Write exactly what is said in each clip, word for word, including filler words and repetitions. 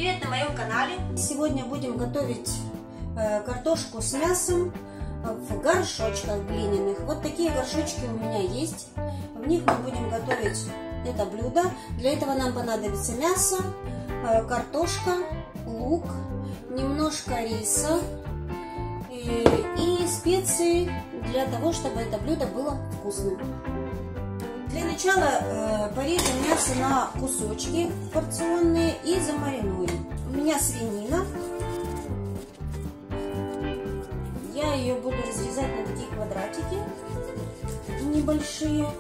привет на моем канале! Сегодня будем готовить э, картошку с мясом в горшочках глиняных. Вот такие горшочки у меня есть. В них мы будем готовить это блюдо. Для этого нам понадобится мясо, э, картошка, лук, немножко риса и, и специи для того, чтобы это блюдо было вкусным. Для начала э, порежем мясо на кусочки порционные и замаринуем. У меня свинина. Я ее буду разрезать на такие квадратики небольшие.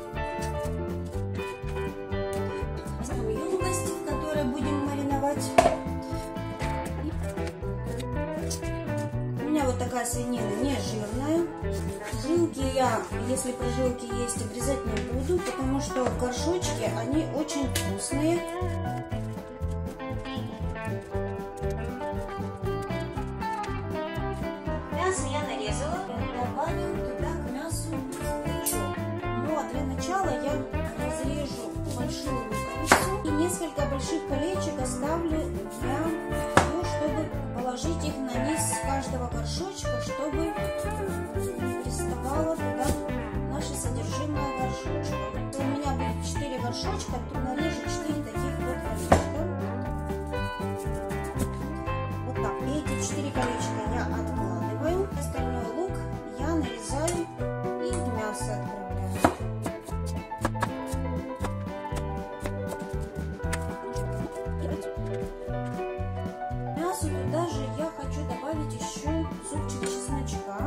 Возьмем емкость, в которой будем мариновать. У меня вот такая свинина не жирная. Жилки я, если прожилки есть, обрезать не буду, потому что в горшочке они очень вкусные. Мясо я нарезала, добавим туда к мясу лучок. Ну а для начала я разрежу большую луковицу и несколько больших колечек оставлю для того, чтобы положить их на низ каждого горшочка, чтобы приставало туда наше содержимое горшочка. У меня будет четыре горшочка, то нарежу четыре таких вот колечка. Вот так. И эти четыре колечка я откладываю. Остальной лук я нарезаю и в мясо отправляю. Мясу туда же я хочу добавить еще зубчик чесночка.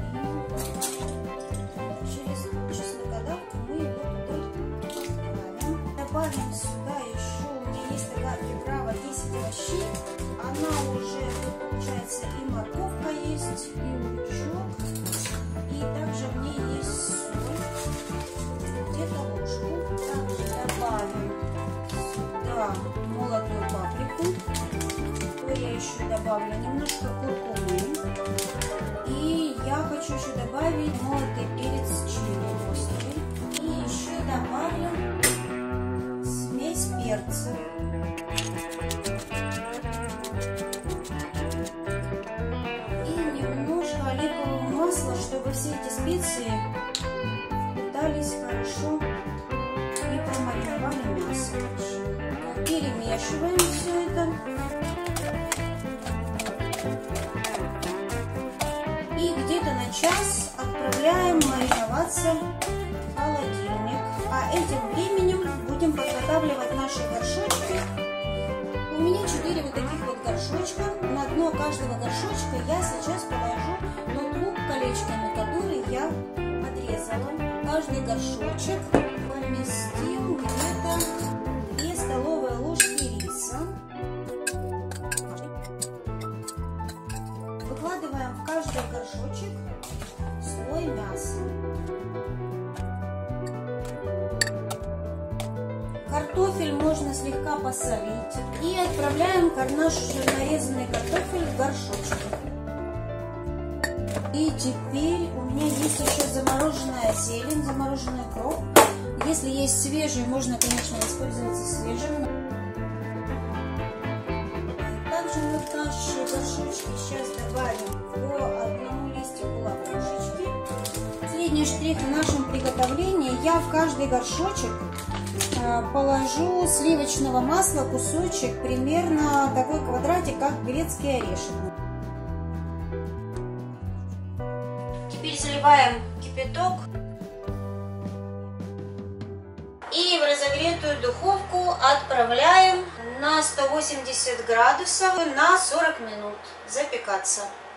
Добавим сюда еще, у меня есть такая приправа десять овощей. Она уже, тут получается, и морковка есть, и лучок. И также в ней есть соль, где-то ложку. Также добавим сюда молотую паприку. То я еще добавлю немножко куркумы. И я хочу еще добавить молотый перец чили острый. И еще добавлю смесь перца. И немножко оливкового масла, чтобы все эти специи питались хорошо и промариновали мясо. Перемешиваем все это. И где-то на час отправляем мариноваться в холодильник. А этим временем будем подготавливать наши горшочки. У меня четыре вот таких вот горшочка. На дно каждого горшочка я сейчас положу тот лук колечками, который я отрезала. Каждый горшочек поместим где-то две столовые ложки риса. Выкладываем в каждый горшочек слой мяса. Картофель можно слегка посолить. И отправляем наш нарезанный картофель в горшочки. И теперь у меня есть еще замороженная зелень, замороженный укроп. Если есть свежий, можно, конечно, воспользоваться свежим. Также мы в наши горшочки сейчас добавим по одному листику лаврушечки. Последний штрих в нашем приготовлении. Я в каждый горшочек положу сливочного масла кусочек, примерно такой квадратик, как грецкий орешек. Теперь заливаем кипяток и в разогретую духовку отправляем на сто восемьдесят градусов на сорок минут запекаться.